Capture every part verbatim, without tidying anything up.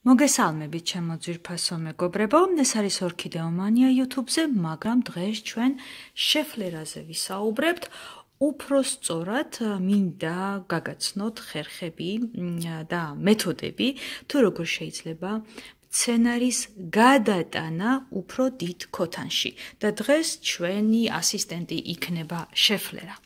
მოგესალმებით ჩემო ძვირფასო მეგობრებო, ეს არის ორქიდეომანია YouTube-ზე, მაგრამ დღეს ჩვენ შეფლერაზე ვისაუბრებთ. უფრო სწორად მინდა გაგაცნოთ ხერხები და მეთოდები, თუ როგორ შეიძლება მცენარის გადატანა უფრო დიდ ქოთანში. და დღეს ჩვენი ასისტენტი იქნება შეფლერა.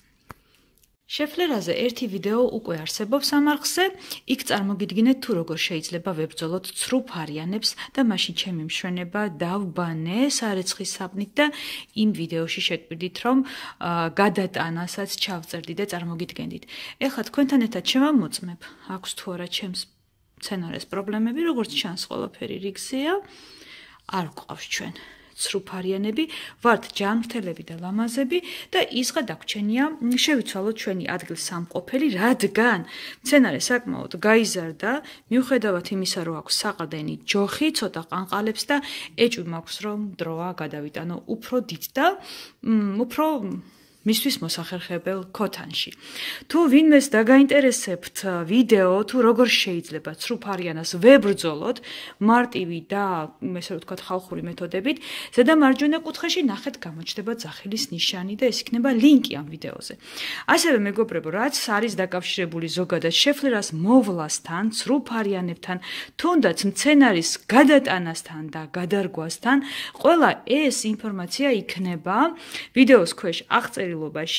შეფლერაზე ერთი ვიდეო უკვე არსებობს ამ არხზე, იქ წარმოგიდგინეთ თუ როგორ შეიძლება ვებრძოლოთ ცრუ ფარიანებს და მაშინ ჩემი მშვენება დავბანე სარეცხის საბნით და იმ ვიდეოში შეგკვირდით რომ გადატანასაც ჩავწერდი და წარმოგიდგენდით. ეხლა თქვენთან ერთად შევამოწმებ, აქვს თუ არა ჩემს მცენარეს პრობლემები, როგორც ჩანს ყველაფერი რიგზეა, არ გვყავს ჩვენ ცრუ ფარიანები, ვართ ჯანმრთელები და ლამაზები და ისღა დაგვრჩენია შევიცვალოთ ჩვენი ადგილსამყოფელი, რადგან მცენარე საკმაოდ გაიზარდა, მიუხედავად იმისა, რომ აქვს საყრდენი ჯოხი, ცოტა ყანყალებს და ეჭვი მაქვს, რომ დროა გადავიტანო უფრო დიდ და უფრო მისთვის მოსახერხებელ ქოთანში. თუ ვინმეს დაგაინტერესებთ ვიდეო, თუ როგორ შეიძლება ცრუ ფარიანას ვებრძოლოთ მარტივი და ესე რომ ვთქვათ ხალხური მეთოდებით, ზედა მარჯვენა კუთხეში ნახეთ გამოჩნდება ძახილის ნიშანი და ეს იქნება ლინკი ამ ვიდეოზე. ასევე მეგობრებო, რაც არის დაკავშირებული ზოგადად შეფლერას მოვლასთან, ცრუ ფარიანებთან, თუნდაც მცენარის გადატანასთან და გადარგვასთან, ყველა ეს ინფორმაცია იქნება ვიდეოს ქვეშ აღწერილი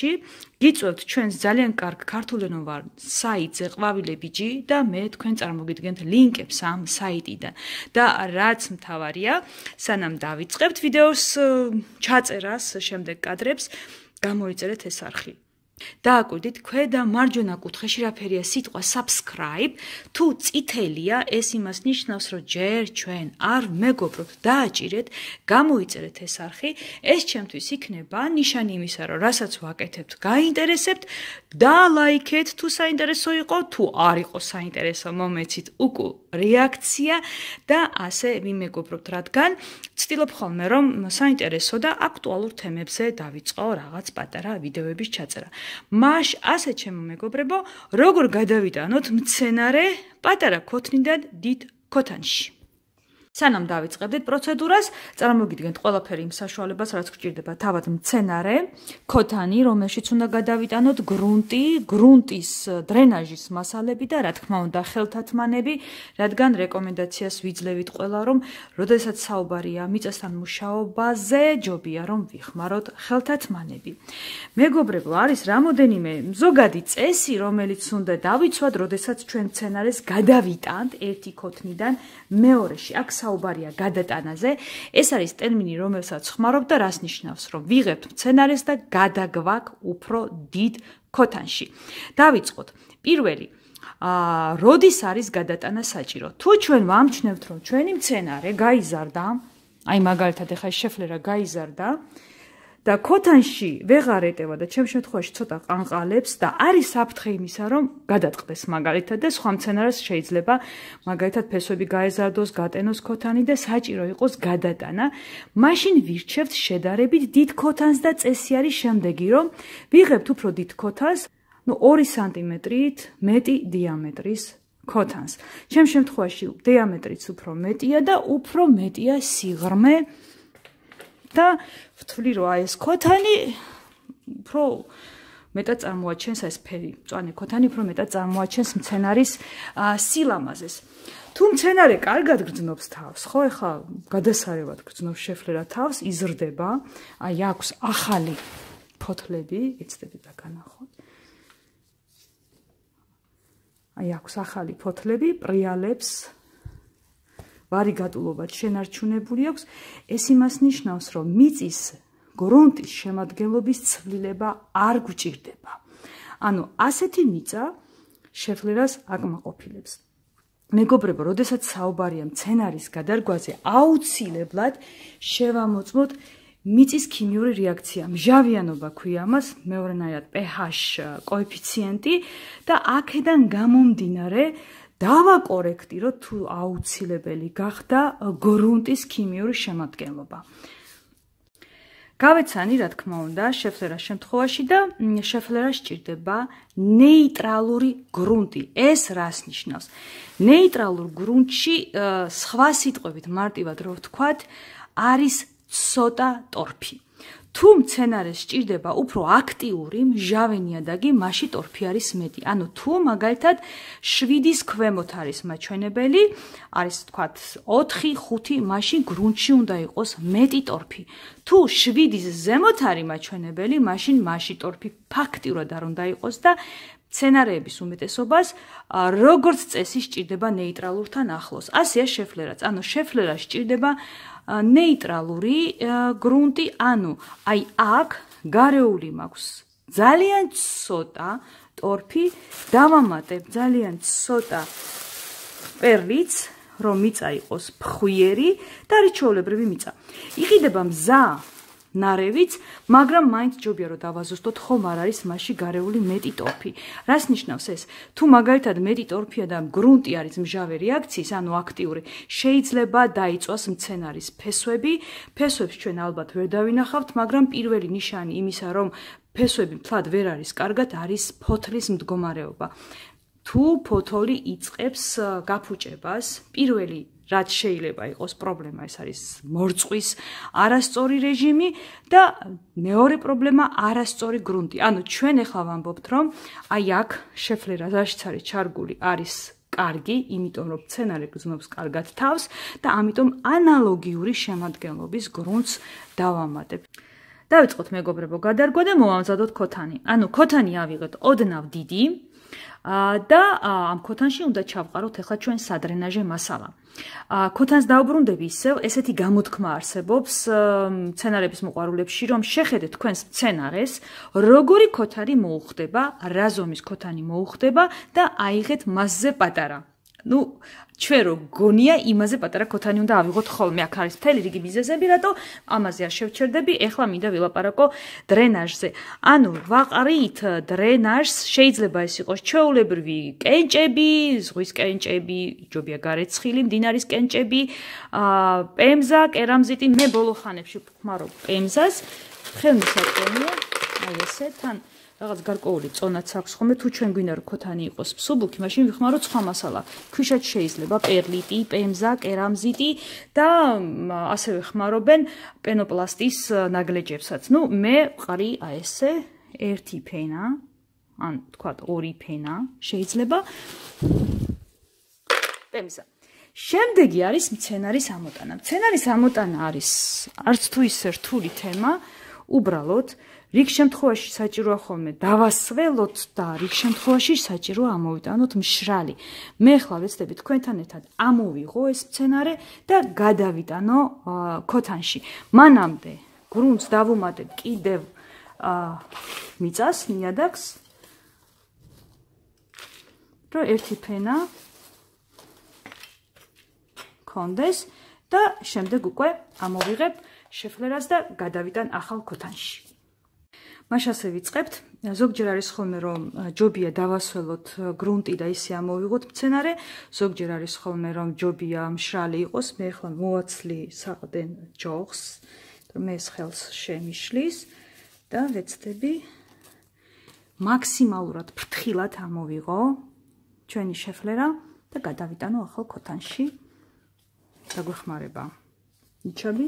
გიწევთ ჩვენს ძალიან კარგ ქართულენოვან საიტზე ყვავილებიჯი და მე თქვენ წარმოგიდგენთ ლინკებს ამ საიტიდან და რაც მთავარია, სანამ დავიწყებთ ვიდეოს ჩაწერას შემდეგ კადრებს, გამოიწერეთ ეს არხი. დააკვირდით ქვედა მარჯვენა კუთხეში რა ფერია სიტყვა subscribe, თუ წითელია, ეს იმას ნიშნავს, რომ ჯერ ჩვენ არ მეგობრობთ, დააჭირეთ, გამოიწერეთ ეს არხი, ეს ჩემთვის იქნება ნიშანი იმისა, რომ რასაც ვაკეთებთ, გაინტერესებთ, დალაიქეთ, თუ საინტერესო იყო, თუ არ იყო საინტერესო, მომეცით უკუ რეაქცია და ასე ვიმეგობრობთ, რადგან ვცდილობ ხოლმე, რომ საინტერესო და აქტუალურ თემებზე დავიწყო რაღაც პატარა ვიდეოების ჩაწერა. მაშ ასე ჩემო მეგობრებო, როგორ გადავიტანოთ მცენარე პატარა ქოთნიდან დიდ ქოთანში. სანამ დავიწყებდით პროცედურას, წარმოგიდგენთ ყველაფერი იმ საშუალებას, რაც გვჭირდება. თავად მცენარე, ქოთანი, რომელშიც უნდა გადავიტანოთ გრუნტი, გრუნტის დრენაჟის მასალები და რა თქმა უნდა ხელთათმანები, რადგან რეკომენდაციას ვიძლევით ყველა, რომ როდესაც საუბარია მიწასთან მუშაობაზე, ჯობია რომ ვიხმაროთ ხელთათმანები. მეგობრებო, არის რამოდენიმე ზოგადი წესი, რომელიც უნდა დავიცვათ, როდესაც ჩვენ მცენარეს გადავიტანთ ერთი ქოთნიდან მეორეში. აქ საუბარია გადატანაზე, ეს არის ტერმინი, რომელსაც ხმარობ და რას ნიშნავს, რომ ვიღებთ მცენარეს და გადაგვაქვს უფრო დიდ ქოთანში. დავიწყოთ. პირველი, აა, როდის არის გადატანა საჭირო? თუ ჩვენ ვამჩნევთ, რომ ჩვენი მცენარე გაიზარდა, აი მაგალითად ეხლა შეფლერა გაიზარდა და ქოთანში ვეღარ ეტევა და ჩემ შემთხვევაში ცოტა ყანყალებს და არის საფრთხე იმისა, რომ გადატყდეს მაგალითად და სხვა მცენარეს შეიძლება მაგალითად ფესვები გაეზარდოს, გატენოს ქოთანი და საჭირო იყოს გადატანა, მაშინ ვირჩევთ შედარებით დიდ ქოთანს და წესი არის შემდეგი, რომ ვიღებთ უფრო დიდ ქოთანს, ნუ ორი სანტიმეტრით მეტი დიამეტრის ქოთანს. ჩემ შემთხვევაში დიამეტრიც უფრო მეტია და უფრო მეტია სიღრმე და ვთვლი რომ აი ეს ქოთანი უფრო მეტად წარმოაჩენს ეს ფერი, მწვანე ქოთანი უფრო მეტად წარმოაჩენს მცენარის სილამაზეს. თუ მცენარე კარგად გრძნობს თავს, ხო, ეხლა გადასარევად გრძნობს შეფლერა თავს, იზრდება, აი აქვს ახალი ფოთლები, იცდები და განახოთ. აი აქვს ახალი ფოთლები, პრიალებს ვარიგატულობად შენარჩუნებული აქვს, ეს იმას ნიშნავს, რომ მიწის გრუნტის შემადგენლობის ცვლილება არ გვჭირდება. ანუ ასეთი მიწა შეფლერას აკმაყოფილებს. მეგობრებო, როდესაც საუბარია მცენარის გადარგვაზე, აუცილებლად შევამოწმოთ მიწის ქიმიური რეაქცია, მჟავიანობა ქვია ამას, მეორენაირად pH კოეფიციენტი და აქედან გამომდინარე დავაკორექტიროთ თუ აუცილებელი გახდა გრუნტის ქიმიური შემადგენლობა. გავეცანი, რა თქმა უნდა, შეფლერას შემთხვევაში და შეფლერას სჭირდება ნეიტრალური გრუნტი. ეს რას ნიშნავს? ნეიტრალურ გრუნტში სხვა სიტყვებით მარტივად რო ვთქვათ, არის ცოტა ტორფი. თუ მცენარეს სჭირდება უფრო აქტიური მჟავე ნიადაგი, მაშინ ტორფი არის მეტი. ანუ თუ მაგალითად შვიდის ქვემოთ არის მაჩვენებელი, არის თქვათ ოთხი, ხუთი, მაშინ გრუნტში უნდა იყოს მეტი ტორფი. თუ შვიდის ზემოთ არის მაჩვენებელი, მაშინ მაშინ ტორფი ფაქტიურად არ უნდა იყოს და მცენარეების უმეტესობას როგორც წესი სჭირდება ნეიტრალურთან ახლოს. ასეა შეფლერაც. ანუ შეფლერას სჭირდება ნეიტრალური გრუნტი, ანუ აი აქ გარეული მაქვს ძალიან ცოტა ტორფი, დავამატებ ძალიან ცოტა პერლიც, რომ მიწა იყოს ფხვიერი და არის ჩვეულებრივი მიწა. იყიდება მზა ნარევიც, მაგრამ მაინც ჯობია რომ დავაზუსტოთ, ხომ არ არის მასში გარეული მეტი ტორფი. რას ნიშნავს ეს? თუ მაგალითად მეტი ტორფია და გრუნტი არის მჟავე რეაქციის, ანუ აქტიური, შეიძლება დაიწვას მცენარის ფესვები. ფესვებს ჩვენ ალბათ ვერ დავინახავთ, მაგრამ პირველი ნიშანი იმისა, რომ ფესვები მთლად ვერ არის კარგად, არის ფოთლის მდგომარეობა. თუ ფოთოლი იწყებს გაფუჭებას, პირველი რაც შეიძლება იყოს პრობლემა, ეს არის მორწყვის არასწორი რეჟიმი და მეორე პრობლემა არასწორი გრუნტი. ანუ ჩვენ ახლა ვამბობთ, რომ აი აქ შეფლერაზაშიც არის ჩარგული, არის კარგი, იმიტომ რომ მცენარე გრძნობს კარგად თავს და ამიტომ ანალოგიური შემადგენლობის გრუნტს დავამატებ. დავიწყოთ მეგობრებო გადარგვა და მოვამზადოთ ქოთანი. ანუ ქოთანი ავიღოთ ოდნავ დიდი და ამ ქოთანში უნდა ჩავყაროთ ახლა ჩვენ სადრენაჟე მასალა. ქოთანს დაუბრუნდები ისევ, ესეთი გამოთქმა არსებობს მცენარების მოყვარულებში, რომ შეხედეთ თქვენს მცენარეს, როგორი ქოთანი მოუხდება, რა ზომის ქოთანი მოუხდება და აიღეთ მასზე პატარა. ნუ ჩვენ რო გონია იმაზე პატარა ქოთანი უნდა ავიღოთ ხოლმე. აქ არის მთელი რიგი მიზეზები, რატო ამაზე არ შევჩერდები. ეხლა მინდა ვილაპარაკო დრენაჟზე. ანუ ვაყრით დრენაჟს, შეიძლება ეს იყოს ჩვეულებრივი კენჭები, ზღვის კენჭები, ჯობია გარეცხილი, მდინარის კენჭები, პემზა, კერამზიტი. მე ბოლო ხანებში ვხმარობ პემზას. ხელმისაწვდომია, აი ესე, თან რაღაც გარკვეული წონაც აქვს ხოლმე, თუ ჩვენ გვინდა რომ ქოთანი იყოს მსუბუქი, მაშინ ვიხმაროთ სხვა მასალა. ქვიშაც შეიძლება პერლიტი, პემზა, კერამზიტი და ასევე ხმარობენ პენოპლასტის ნაგლეჯებსაც. ნუ მე ვყარი აი ესე ერთი ფენა, ან თქვათ ორი ფენა შეიძლება პემზა. შემდეგი არის მცენარის ამოტანა. მცენარის ამოტანა არის არც თუ ისე რთული თემა, უბრალოდ რიგ შემთხვევაში საჭიროა ხოლმე დავასველოთ და რიგ შემთხვევაში საჭიროა ამოვიტანოთ მშრალი. მე ახლა ვეცდები თქვენთან ერთად ამოვიღო ეს მცენარე და გადავიტანო ქოთანში. მანამდე გრუნტს დავუმატებ კიდევ მიწას, ნიადაგს, რომ ერთი ფენა კონდეს და შემდეგ უკვე ამოვიღებ შეფლერას და გადავიტან ახალ ქოთანში. მაშ ასე ვიწყებთ. ზოგჯერ არის ხოლმე რომ ჯობია დავასველოთ გრუნტი და ისე ამოვიღოთ მცენარე, ზოგჯერ არის ხოლმე რომ ჯობია მშრალი იყოს. მე ახლა მოვაცლი საყრდენ ჯოხს, რომ ეს ხელს შემიშლის და ვეცდები მაქსიმალურად ფრთხილად ამოვიღო ჩვენი შეფლერა და გადავიტანო ახალ ქოთანში. დაგვეხმარება ნიჩაბი.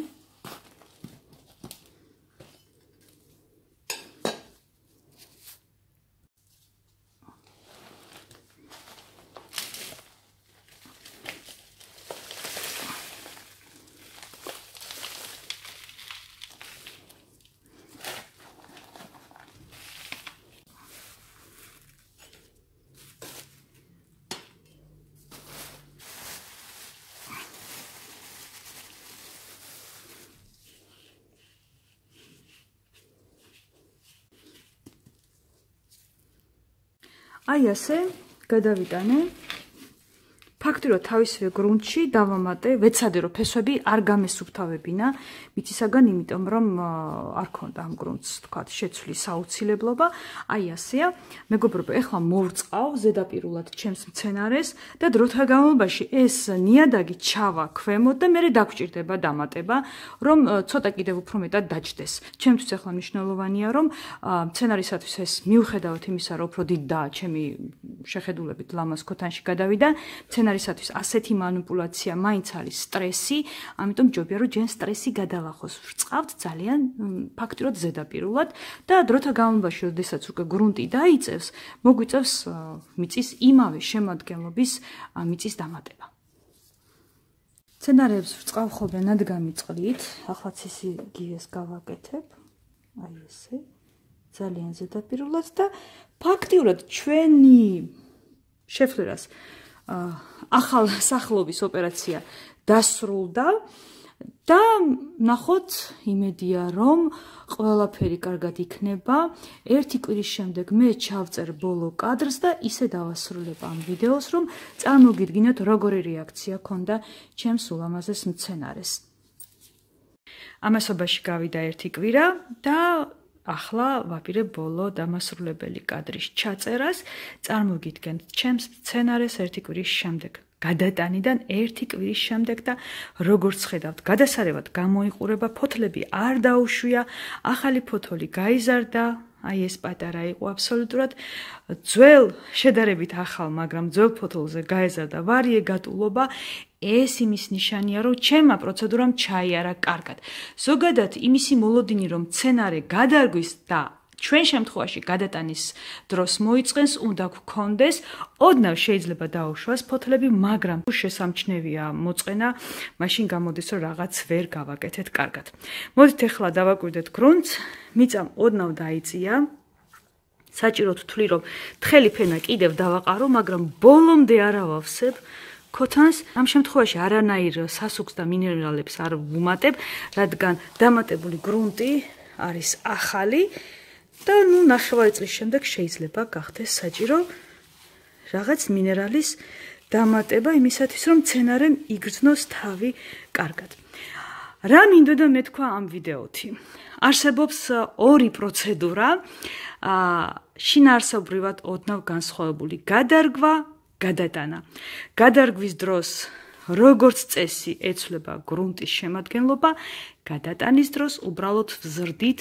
აი ასე გადავიტანე. ფაქტიურად თავისივე გრუნტში დავამატე, ვეცადე რომ ფესვები არ გამესუფთავებინა მიწისაგან, იმიტომ რომ არ ქონდა ამ გრუნტს თქვა შეცვლის აუცილებლობა. აი ასეა. მეგობრებო, ეხლა მოვწყავ ზედაპირულად ჩემს მცენარეს და დროთა განმავლობაში ეს ნიადაგი ჩავა ქვემოთ და მერე დაგჭირდება დამატება, რომ ცოტა კიდევ უფრო მეტად დაჭდეს. ჩემთვის ეხლა მნიშვნელოვანია, რომ მცენარისათვის ეს მიუხედავად იმისა, რომ უფრო დიდაა ჩემი შეხედულებით ლამაზ ქოთანში გადავიდა, მცენარისათვის ასეთი манипуляცია მაინც არის სტრესი, ამიტომ ჯობია რომ ჯენ სტრესი გადალახოს. ვრწყავთ ძალიან ფაქტიურად ზედაპირულად და დროთა განმავლობაში, როდესაც უკვე გრუნტი დაიწევს, მოგვიწევს მიწის იმავე შემადგენლობის მიწის დამატება. მცენარეებს ვრწყავ ხოლმე ნადგამი წყლით, ახლა ცისიგიეს გავაკეთებ. აი ესე. ძალიან ზედაპირულად და ფაქტიურად ჩვენი შეფლერას ახალ სახლობის ოპერაცია დასრულდა და ნახოთ იმედია რომ ყველაფერი კარგად იქნება. ერთი კვირის შემდეგ მე ჩავწერ ბოლო კადრს და ისე დავასრულებ ამ ვიდეოს, რომ წარმოგიდგინოთ როგორი რეაქცია ჰქონდა ჩემს ულამაზეს მცენარეს. ამასობაში გავიდა ერთი კვირა და ახლა ვაპირებ ბოლო დამასრულებელი კადრის ჩაწერას. წარმოგიდგენთ ჩემს მცენარეს ერთი კვირის შემდეგ, გადატანიდან ერთი კვირის შემდეგ და როგორც ხედავთ, გადასარევად გამოიყურება, ფოთლები არ დაუშვია, ახალი ფოთოლი გაიზარდა. აი ეს პატარა იყო აბსოლუტურად ძველ შედარებით ახალ, მაგრამ ძველ ფოთოლზე გაეზარდა ვარიეგატულობა. ეს იმის ნიშანია, რომ ჩემმა პროცედურამ ჩაიარა კარგად. ზოგადად იმისი მოლოდინი, რომ მცენარე გადარგვის და ჩვენ შემთხვევაში გადატანის დროს მოიწყენს, უნდა გქონდეს, ოდნავ შეიძლება დაუშვას ფოთლები, მაგრამ თუ შესამჩნევია მოწყენა, მაშინ გამოდის, რომ რაღაც ვერ გავაკეთეთ კარგად. მოდით ახლა დავაკვირდეთ გრუნტს, მიწამ ოდნავ დაიწია. საჭიროდ ვთვლი, რომ თხელი ფენა კიდევ დავაყარო, მაგრამ ბოლომდე არ ავავსებ ქოთანს. ამ შემთხვევაში არანაირ სასუქს და მინერალებს არ ვუმატებ, რადგან დამატებული გრუნტი არის ახალი და ნუ ნახევარი წლის შემდეგ შეიძლება გახდეს საჭირო რაღაც მინერალის დამატება იმისათვის, რომ მცენარემ იგრძნოს თავი კარგად. რა მინდოდა მეთქვა ამ ვიდეოთი? არსებობს ორი პროცედურა, შინაარსობრივად ოდნავ განსხვავებული გადარგვა, გადატანა. გადარგვის დროს როგორც წესი ეცვლება გრუნტის შემადგენლობა, გადატანის დროს უბრალოდ ვზრდით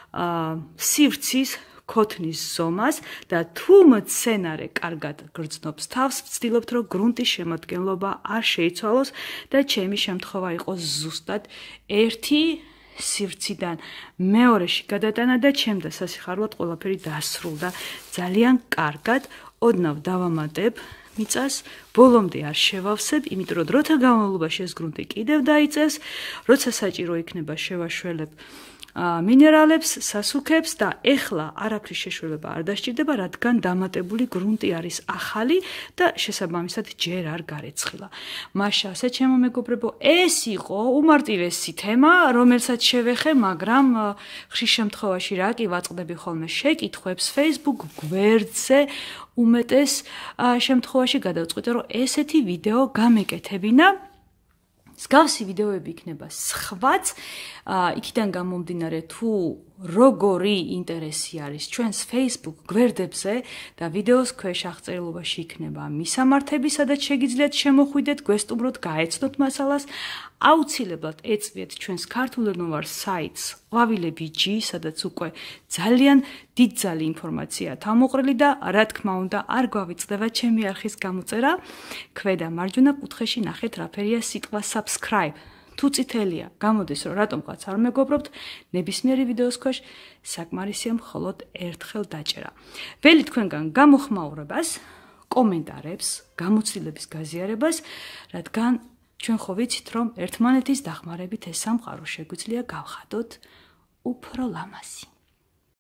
სივრცის ქოთნის ზომას და თუ მცენარე კარგად გრძნობს თავს, ვცდილობთ, რომ გრუნტის შემადგენლობა არ შეიცვალოს და ჩემი შემთხვევა იყოს ზუსტად ერთი სივრციდან მეორეში გადატანა და ჩემ და სასიხარულად ყველაფერი დასრულდა ძალიან კარგად. ოდნავ დავამატებ მიწას, ბოლომდე არ შევავსებ, იმიტომ რომ დროთა განმავლობაში ეს გრუნტი კიდევ დაიწევს, როცა საჭირო იქნება შევაშველებ მინერალებს, სასუქებს და ეხლა არაფრის შეშველება არ დასჭირდება, რადგან დამატებული გრუნტი არის ახალი და შესაბამისად ჯერ არ გარეცხილა. მაშა, ასე ჩემო მეგობრებო, ეს იყო უმარტივესი თემა, რომელსაც შევეხე, მაგრამ ხშირ შემთხვევაში რა კი ვაწყდები ხოლმე შეკითხვებს Facebook გვერდზე, უმეტეს შემთხვევაში გადავწყვიტე, რომ ესეთი ვიდეო გამეკეთებინა. მსგავსი ვიდეოები იქნება სხვაც, იქიდან გამომდინარე თუ როგორი ინტერესი არის ჩვენს Facebook გვერდებზე და ვიდეოს ქვეშ აღწერილობაში იქნება მისამართები, სადაც შეგიძლიათ შემოხვიდეთ, გვესტუმროთ, გაეცნოთ მასალას, აუცილებლად ეწვიეთ ჩვენს ქართულენოვან საიტს ყვავილები.gr, სადაც უკვე ძალიან დიდძალი ინფორმაციაა თავმოყრილი და რა თქმა უნდა არ გვავიწყდება ჩემი არხის გამოწერა. ქვედა მარჯვენა კუთხეში ნახეთ რაფერია სიტყვა subscribe. თუ წითელია, გამოდის რომ რატომღაც არ მეგობრობთ, ნებისმიერი ვიდეოს ქვეშ საკმარისია მხოლოდ ერთხელ დაჭერა. ველი თქვენგან გამოხმაურებას, კომენტარებს, გამოცდილების გაზიარებას, რადგან ჩვენ ხო ვიცით, რომ ერთმანეთის დახმარებით ეს სამყარო შეგვიძლია გავხადოთ უფრო ლამაზი.